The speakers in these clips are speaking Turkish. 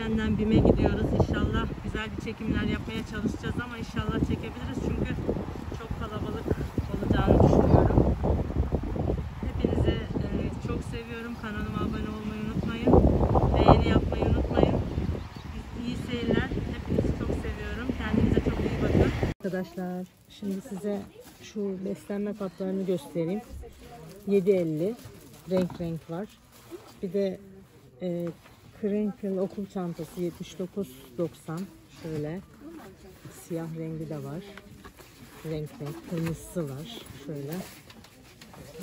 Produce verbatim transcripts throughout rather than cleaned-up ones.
Erkenden BİM'e gidiyoruz. İnşallah güzel bir çekimler yapmaya çalışacağız ama inşallah çekebiliriz çünkü çok kalabalık olacağını düşünüyorum. Hepinizi e, çok seviyorum. Kanalıma abone olmayı unutmayın. Beğeni yapmayı unutmayın. İyi seyirler. Hepinizi çok seviyorum. Kendinize çok iyi bakın. Arkadaşlar şimdi size şu beslenme kaplarını göstereyim. yedi elli renk renk var. Bir de e, Crinkle okul çantası yetmiş dokuz doksan, şöyle siyah rengi de var, renk renk kırmızısı var, şöyle e,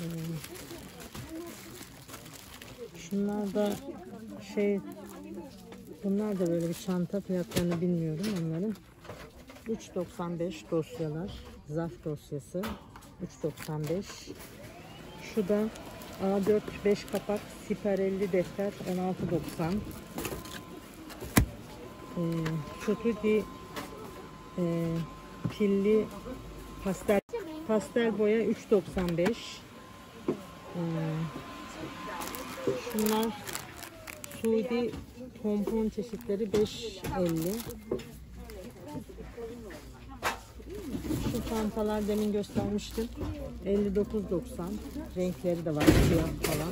şunlar da şey, bunlar da böyle bir çanta, fiyatlarını bilmiyorum onların. Üç doksan beş dosyalar, zarf dosyası üç doksan beş. Şu da A dört beş kapak siperelli defter on altı doksan. Ee, Çotugi e, pilli pastel pastel boya üç doksan beş. Ee, şunlar Suudi pompon çeşitleri beş elli. Şu çantalar demin göstermiştim. elli dokuz doksan. Renkleri de var, siyah falan.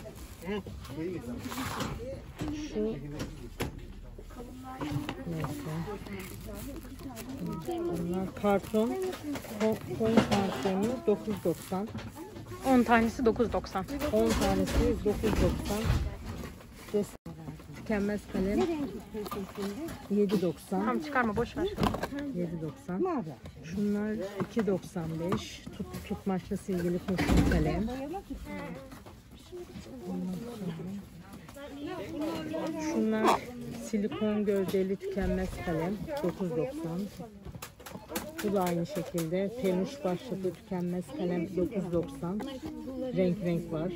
Şu neyse. Bunlar karton. Koyun pansiyonu dokuz doksan. on tanesi dokuz doksan. on tanesi dokuz doksan. Tükenmez kalem yedi doksan. Tamam, çıkarma, boş ver. yedi doksan. Şunlar iki doksan beş. Tut, tutmaçlı silgili kurşun kalem. Şunlar silikon gövdeli tükenmez kalem dokuz doksan. Bu da aynı şekilde peluş başlıklı tükenmez kalem dokuz doksan. Renk renk var.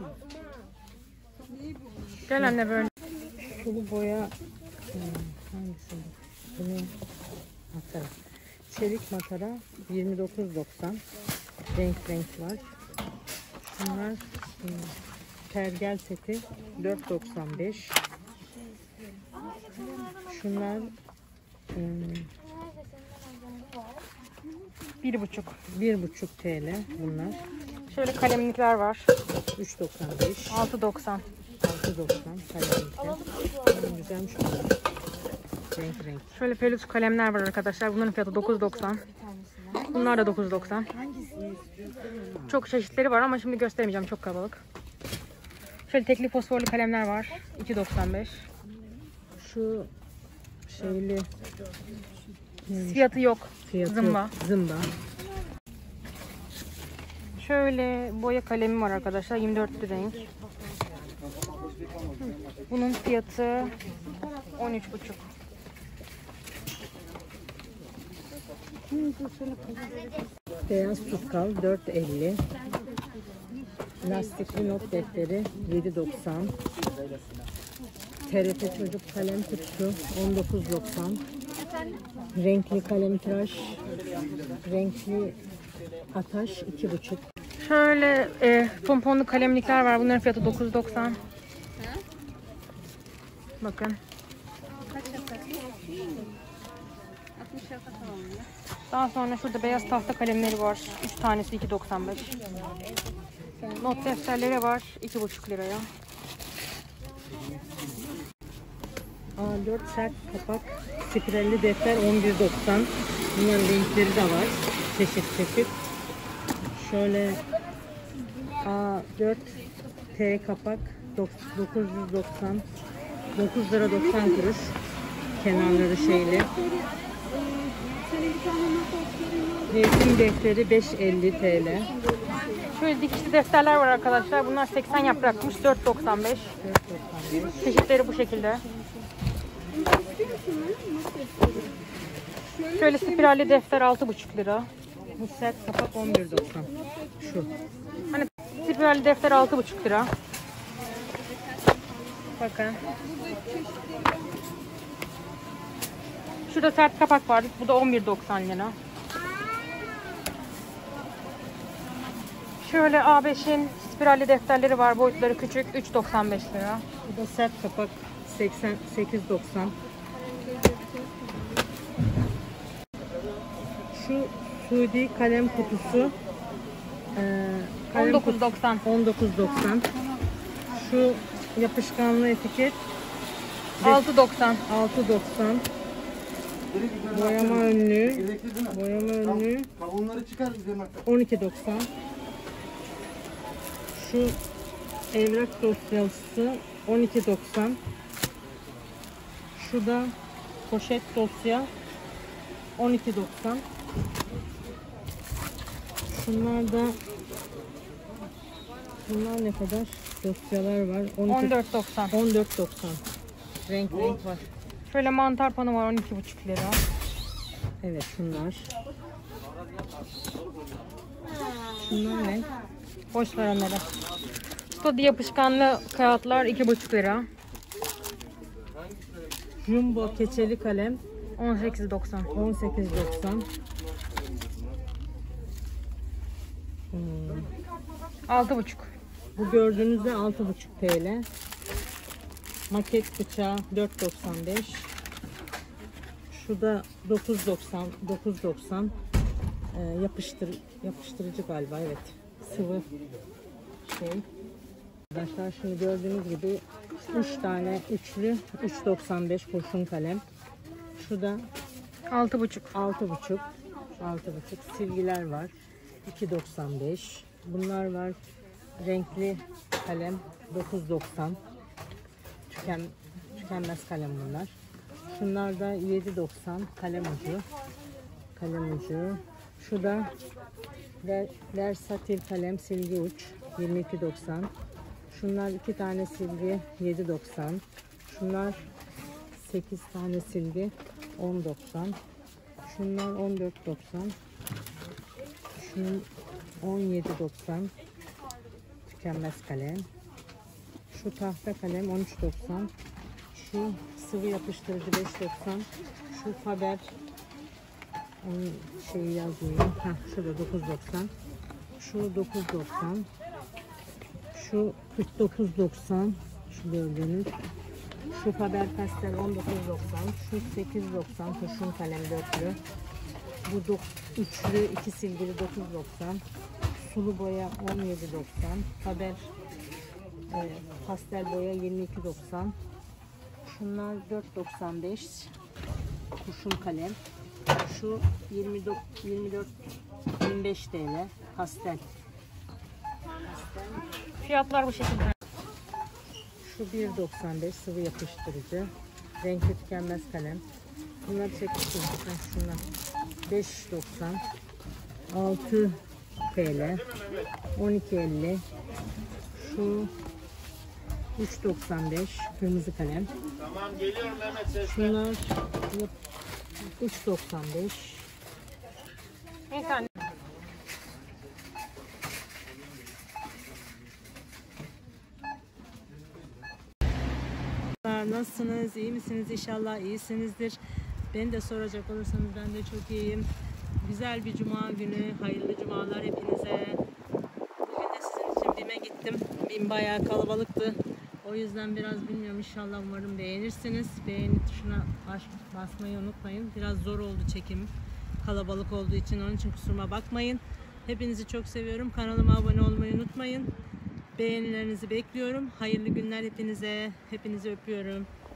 Gel anne böyle. Sulu boya hangisi bu? Bunu matara. Çelik matara yirmi dokuz doksan. Renk renk var. Şunlar hmm, pergel seti dört doksan beş. Şunlar hmm, Bir buçuk. bir buçuk TL bunlar. Şöyle kalemlikler var. üç doksan beş. altı doksan. altı doksan kalemlikler. Hmm, güzelmiş bunlar. Renk renk. Şöyle pelus kalemler var arkadaşlar. Bunların fiyatı dokuz doksan. Bunlar da dokuz doksan. Çok çeşitleri var ama şimdi gösteremeyeceğim, çok kalabalık. Şöyle tekli fosforlu kalemler var. iki doksan beş. Şu şeyli neymiş? Fiyatı yok. Fiyatı Zımba. yok. Zımba. Şöyle boya kalemi var arkadaşlar. yirmi dörtlü renk. Bunun fiyatı on üç buçuk. Beyaz tutkal dört elli. Lastikli not defteri yedi doksan. T R T çocuk kalem kutusu on dokuz doksan. Renkli kalem tıraş, renkli ataş iki buçuk. Şöyle e, pomponlu kalemlikler var. Bunların fiyatı dokuz doksan. Bakın. Daha sonra şurada beyaz tahta kalemleri var. üç tanesi iki doksan beş. Not defterleri var iki buçuk liraya. A dört sert kapak spiralli defter on bir doksan. Bunların renkleri de var. Çeşit çeşit. Şöyle A dört T kapak dokuz yüz doksan. dokuz lira doksan kuruş. Kenarları şeyli. Resim defteri beş elli TL. Şöyle dikişli defterler var arkadaşlar. Bunlar seksen yaprakmış. dört doksan beş. Çeşitleri bu şekilde. Şöyle spiralli defter altı buçuk lira. Bu sert kapak on bir doksan. Şu. Hani spiralli defter altı buçuk lira. Bakın. Şurada sert kapak var. Bu da on bir doksan lira. Şöyle A beşin spiralli defterleri var. Boyutları küçük. üç doksan beş lira. Bu da sert kapak seksen sekiz doksan. Şu Suudi kalem kutusu e, kalem on dokuz doksan. on dokuz doksan. Şu yapışkanlı etiket altı doksan. altı doksan. Boyama önlüğü boyama önlüğü Kavunları çıkar bize on iki doksan. Şu evrak dosyası on iki doksan. Şu da poşet dosya on iki doksan. Şunlar da bunlar ne kadar? Dosyalar var. on dört doksan. on dört doksan. Renk renk var. Şöyle mantar panı var on iki buçuk lira. Evet şunlar. Şunlar ne? Boş ver onları. Stodi yapışkanlı kağıtlar iki buçuk lira. Jumbo keçeli kalem on sekiz doksan. on sekiz doksan. Hmm. altı buçuk. Bu gördüğünüz de altı buçuk T L. Maket bıçağı dört doksan beş. Şu da dokuz doksan. dokuz doksan. Ee, yapıştır yapıştırıcı galiba, evet. Sıvı şey. Arkadaşlar şimdi gördüğünüz gibi üç tane üçlü üç doksan beş kurşun kalem. Şu da altı buçuk. altı buçuk. altı buçuk. Silgiler var. iki doksan beş. Bunlar var. Renkli kalem dokuz doksan. Tüken, tükenmez kalem bunlar. Şunlar da yedi doksan kalem ucu. Kalem ucu. Şu da Ver, Versatil kalem silgi uç yirmi iki doksan. Şunlar iki tane silgi yedi doksan. Şunlar sekiz tane silgi on doksan. Şunlar on dört doksan. Şunun on yedi doksan. Tükenmez kalem. Şu tahta kalem on üç doksan. Şu sıvı yapıştırıcı beş doksan. Şu Faber onun şeyi yazmıyor. Heh, şurada dokuz doksan. Şu dokuz doksan. Şu kırk dokuz doksan. Şu gördüğünüz. Şu Faber Castell on dokuz doksan. Şu sekiz doksan kurşun kalem dörtlü. Bu üçlü iki silgili dokuz doksan. Sulu boya on yedi doksan. Faber e, pastel boya yirmi iki doksan. Şunlar dört doksan beş. Kurşun kalem. Şu yirmi dört yirmi beş T L pastel. Pastel. Fiyatlar bu şekilde. Şu bir doksan beş sıvı yapıştırıcı. Renkli tükenmez kalem. Bunları çekmiştim. Şunlar beş doksan. altı T L. on iki elli. Şu üç doksan beş kırmızı kalem. Tamam geliyorum Mehmet ses. Şunlar üç doksan beş. Bir tane. Nasılsınız? İyi misiniz? İnşallah iyisinizdir. Beni de soracak olursanız ben de çok iyiyim. Güzel bir cuma günü. Hayırlı cumalar hepinize. Bugün de sizin için BİM'e gittim. BİM bayağı kalabalıktı. O yüzden biraz bilmiyorum, inşallah umarım beğenirsiniz. Beğeni tuşuna basmayı unutmayın. Biraz zor oldu çekim. Kalabalık olduğu için, onun için kusuruma bakmayın. Hepinizi çok seviyorum. Kanalıma abone olmayı unutmayın. Beğenilerinizi bekliyorum. Hayırlı günler hepinize. Hepinizi öpüyorum.